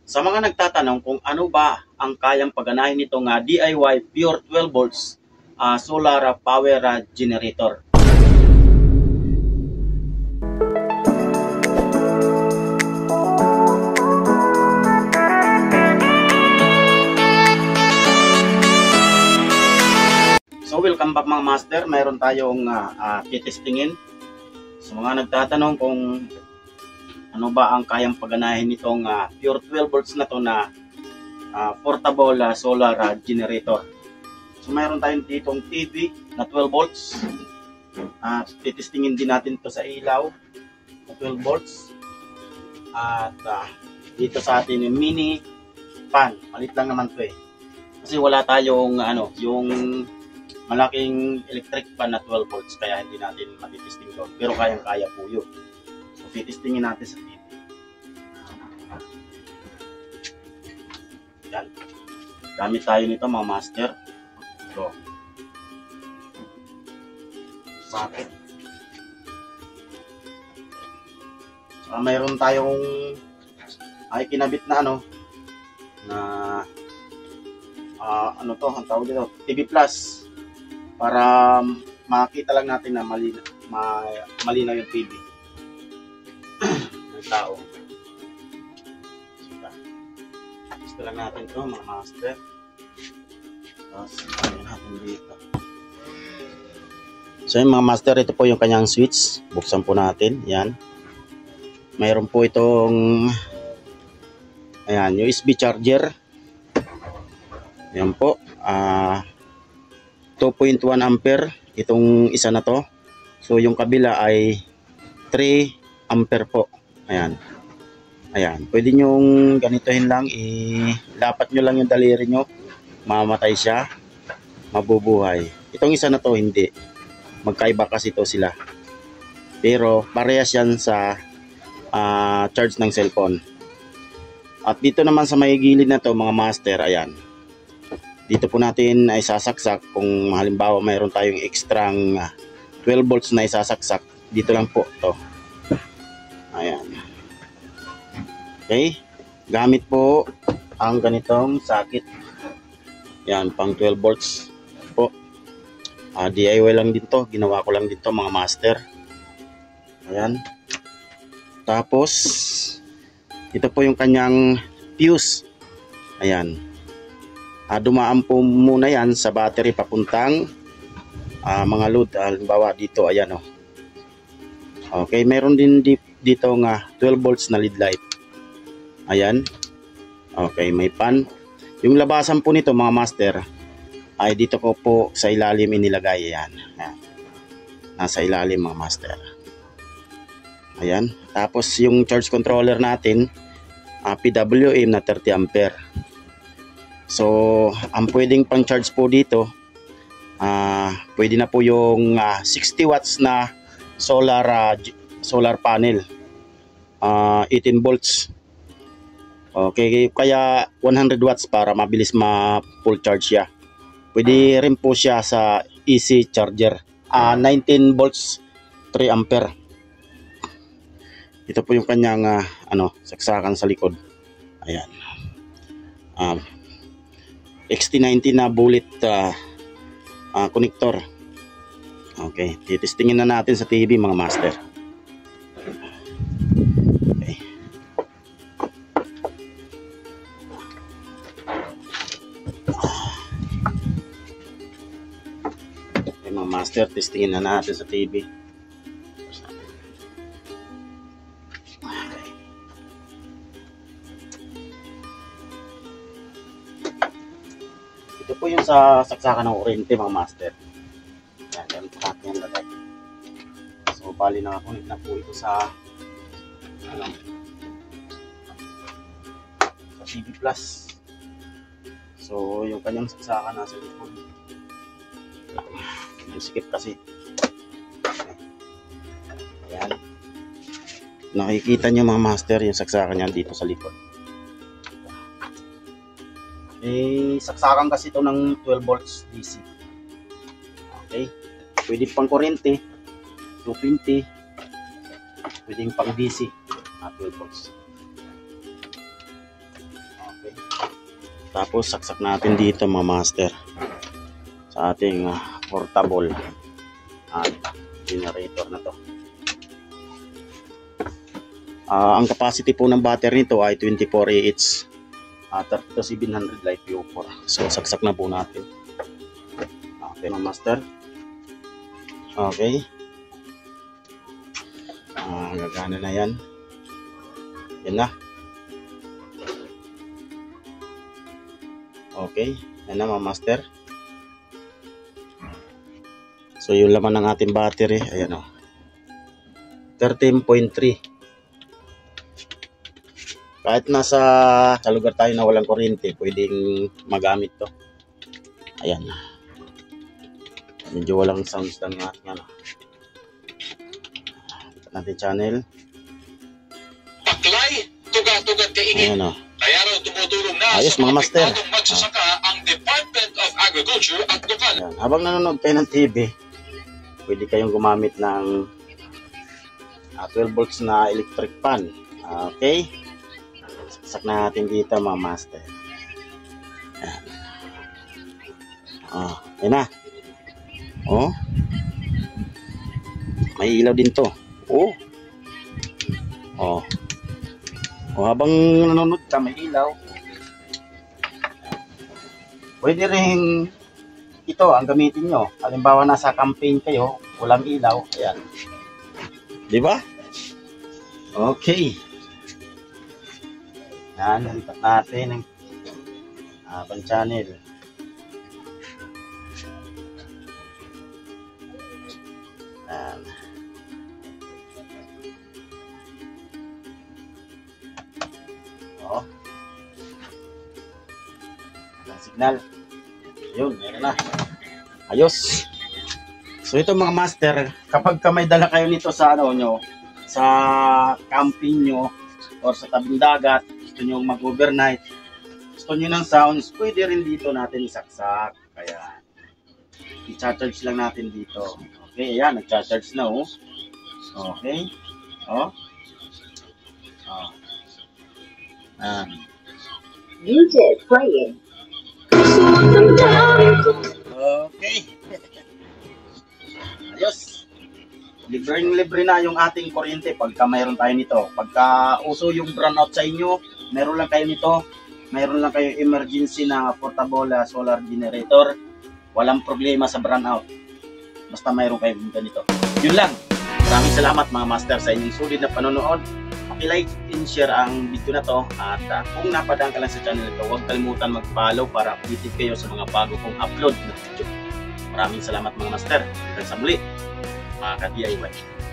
Sa mga nagtatanong kung ano ba ang kayang paganahin nitong DIY pure 12 volts solar power generator. So welcome back mga master, mayroon tayong titestingin. Sa mga nagtatanong kung ano ba ang kayang paganahin nitong pure 12 volts na to na portable solar generator. So mayroon tayong ditong TV na 12 volts. Titestingin din natin to sa ilaw na 12 volts. At dito sa atin yung mini fan. Malit lang naman to eh. Kasi wala tayong yung malaking electric fan na 12 volts kaya hindi natin matitesting doon. Pero kayang-kaya po yun. So titestingin natin sa TV. Yan. Gamit tayo nito mga master. Ito. Socket. Mayroon tayong ay kinabit na ang tawag dito, TV Plus para makita lang natin na malinaw yung TV ng tao. Gusto lang natin ito mga master. Tapos ano natin dito. So yung mga master, ito po yung kanyang switch. Buksan po natin. Yan. Mayroon po itong USB charger. Yan po. 2.1 ampere itong isa na to. So yung kabila ay 3 ampere po. Ayan. Pwede nyong ganitohin lang, ilapat nyo lang yung daliri nyo, mamatay siya, mabubuhay. Itong isa na to hindi. Magkaiba kasi to sila. Pero parehas yan sa charge ng cellphone. At dito naman sa may gilid na to mga master, ayan. Dito po natin ay sasaksak kung halimbawa mayroon tayong extra 12 volts na isasaksak. Dito lang po to. Ayan. Okay. Gamit po ang ganitong socket. Yan, pang 12 volts po. DIY lang din to. Ginawa ko lang dito mga master. Ayan. Tapos, ito po yung kanyang fuse. Ayan. Dumaan po muna yan sa battery papuntang mga load. Halimbawa dito, ayan o. Okay, meron din dito 12 volts na lead light. Ayan. Okay, may pan. Yung labasan po nito mga master ay dito ko po sa ilalim inilagay. Ayan. Nasa ilalim mga master. Ayan. Tapos yung charge controller natin PWM na 30 ampere. So, ang pwedeng pang charge po dito pwede na po yung 60 watts na solar panel. 18 volts. Okay, kaya 100 watts para mabilis ma-full charge siya. Pwede rin po siya sa easy charger. 19 volts, 3 ampere. Ito po yung kanyang saksakan sa likod. Ayan. XT90 na bullet connector. Okay, titestingin na natin sa TV mga master. Master, testingin na natin sa TV. Okay. Ito po yung sa saksakan ng kuryente mga master. Yan po natin yung lagay. So bali nakakunik na po ito sa TV Plus. So yung kanyang saksakan nasa likod. Sikip kasi. Ayan. Nakikita nyo mga master yung saksakan niyan dito sa likod. Saksakan kasi ito ng 12 volts DC. Okay. Pwede pang kuryente 220. Pwedeng pang DC 12 volts. Okay. Tapos saksak natin dito mga master sa ating portable generator na to. Ang capacity po ng battery nito ay 24 Ah 32,700 LiPo4. So saksak na po natin. Okay mga master. Okay. Gagana na yan. Yan na. Okay. Yan na mga master. So yung laman ng ating battery, ayan o. 13.3. Kahit sa lugar tayo na walang kuryente, pwedeng magamit to. Ayan. Medyo walang sounds lang yung ating ano. Ito natin channel. Aklay, tuga-tugat kaingin. Ayan o. Kaya raw tumutulong na Ayos sa mga master. magsasaka ang Department of Agriculture at lokal. Ayan. Habang nanonood kayo ng TV, pwede kayong gumamit ng 12 volts na electric fan. Okay. Saksak na natin dito mga master. Ayan. Ayan na. Oh. May ilaw din to. Oh. Oh. Oh, habang nanonood ka, may ilaw. Pwede rin ito ang gamitin nyo. Halimbawa nasa campaign kayo, walang ilaw. Ayan. Di ba? Okay. Yan, lipat natin ang abang channel. Yan. Oh. Ang signal. Yun, meron na. Ayos. So ito mga master, kapag may dala kayo nito sa ano nyo, sa camping nyo, or sa tabing dagat, gusto nyo mag-overnight, gusto nyo ng sounds, pwede rin dito natin isaksak. Kaya, i-charge lang natin dito. Okay, ayan, nag-charge na oh. Okay. Oh. Oh. Music playing. Okay. Ayos. Libre na yung ating kuryente pagka mayroon tayo nito. Pagka uso yung brownout sa inyo, meron lang kayo nito. Mayroon lang kayo emergency na portable solar generator. Walang problema sa brownout. Basta mayroon kayo ganito. Yun lang. Maraming salamat mga master sa inyong sulit na panonood. Paki-like and share ang video na to. At kung napadaan ka lang sa channel ito, huwag kalimutan mag-follow para updated kayo sa mga bago kong upload na video. Maraming salamat mga master. Hanggang sa muli, mga ka-DIY.